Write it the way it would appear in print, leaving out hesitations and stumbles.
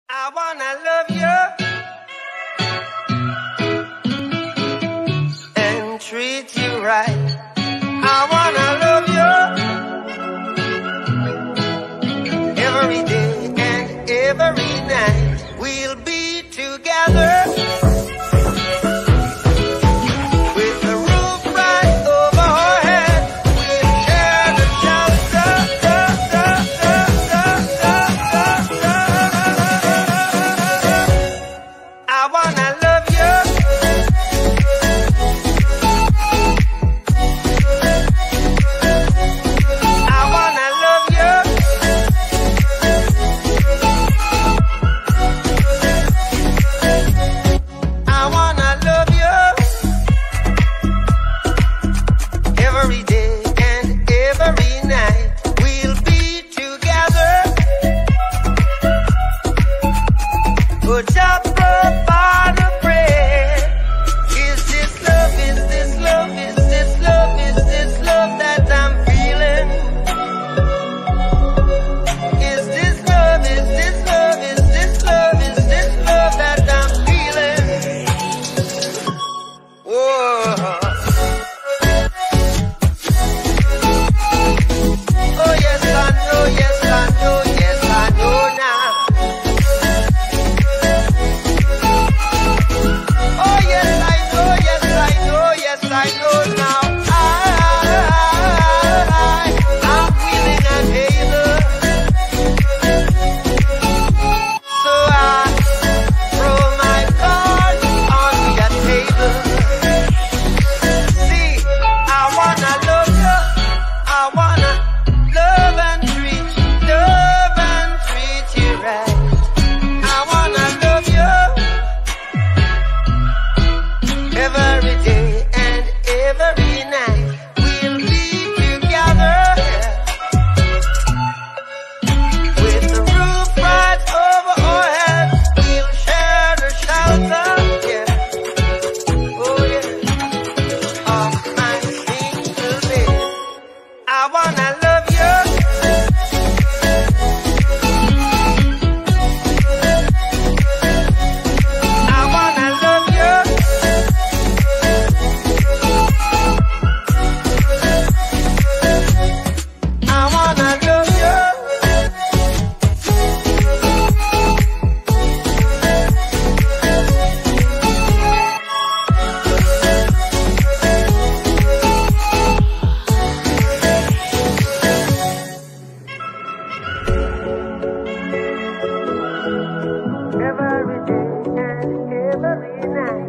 I wanna love you and treat you right. I wanna love you every day and every night. We'll be together with the roof right over our heads. We'll share the shelter. I wanna love you. I wanna love you. I wanna love you every day and every night. We'll be together. Put up by the bread. Is this love? Is this love? Is this love? Is this love that I'm feeling? Is this love? Is this love? Is this love? Is this love that I'm feeling? Whoa. Oh yes, I know, yes, I know, yes, I know now. Oh yes, I know, yes, I know, yes, I know now. I'm willing and able. So I throw my cards on the table. See, I wanna love you. I wanna love and treat you right. I wanna love you every day and every night. We'll be together with the roof right over our heads. We'll share the shelter, yeah. Oh yeah, of my single bed. I wanna love you. I wanna love you. I wanna love you. Every day and every night.